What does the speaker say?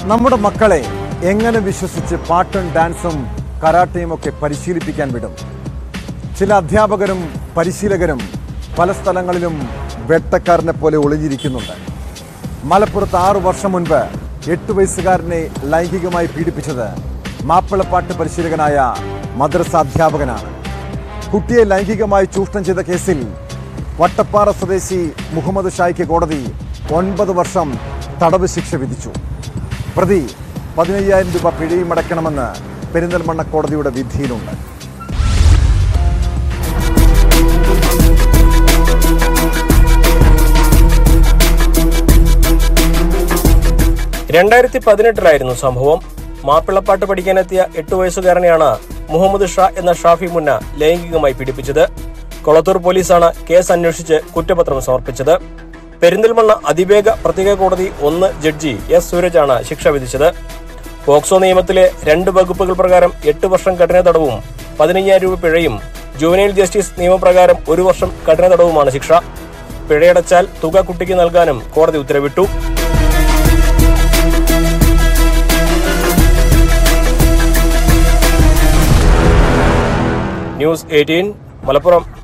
നമ്മുടെ മക്കളെ എങ്ങനെ വിശ്വസിച്ച് പാട്ടും ഡാൻസും കരാട്ടയും ഒക്കെ പരിശീലിപ്പിക്കാൻ വിടും? ചില അധ്യാപകരും പരിശീലകരും പല സ്ഥലങ്ങളിലും വേട്ടക്കാരനെ പോലെ ഒളിഞ്ഞിരിക്കുന്നുണ്ട്. മലപ്പുറത്ത് 6 വർഷം മുൻപ് 8 വയസ്സുകാരനെ ലൈംഗികമായി പീഡിപ്പിച്ചത് മാപ്പിളപ്പാട്ട് പരിശീലകനായ മദ്രസ അധ്യാപകനാണ്. കുട്ടിയെ ലൈംഗികമായി ചൂഷണം ചെയ്ത കേസിൽ വട്ടപ്പാറ സ്വദേശി മുഹമ്മദ് ഷായ്ക്ക് കോടതി 9 വർഷം തടവ് ശിക്ഷ വിധിച്ചു. പ്രതി 15,000 രൂപ പിഴയും അടയ്ക്കണമെന്ന് പെരിന്തൽമണ്ണ കോടതിയുടെ വിധിയിലുണ്ട്. ായിരുന്നു സംഭവം. മാപ്പിളപ്പാട്ട് പഠിക്കാനെത്തിയ 8 വയസ്സുകാരനെയാണ് മുഹമ്മദ് ഷാ എന്ന ഷാഫി മുന്ന ലൈംഗികമായി പീഡിപ്പിച്ചത്. കൊളത്തൂർ പോലീസാണ് കേസ് അന്വേഷിച്ച് കുറ്റപത്രം സമർപ്പിച്ചത്. പെരിന്തൽമണ്ണ അതിവേഗ പ്രത്യേക കോടതി 1 ജഡ്ജി എസ് സൂരജാണ് ശിക്ഷ വിധിച്ചത്. പോക്സോ നിയമത്തിലെ 2 വകുപ്പുകൾ പ്രകാരം 8 വർഷം കഠിന തടവും 15,000 രൂപ പിഴയും, ജുവനൈൽ ജസ്റ്റിസ് നിയമപ്രകാരം 1 വർഷം കഠിന തടവുമാണ് ശിക്ഷ. പിഴയടച്ചാൽ തുക കുട്ടിക്ക് നൽകാനും കോടതി ഉത്തരവിട്ടു. ന്യൂസ് 18 മലപ്പുറം.